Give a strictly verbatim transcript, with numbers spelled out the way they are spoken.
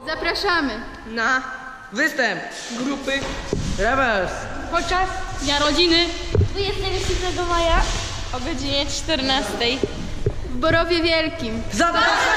Zapraszamy na występ grupy Rebels podczas Dnia Rodziny dwudziestego siódmego maja o godzinie czternastej w Borowie Wielkim. Zapraszamy!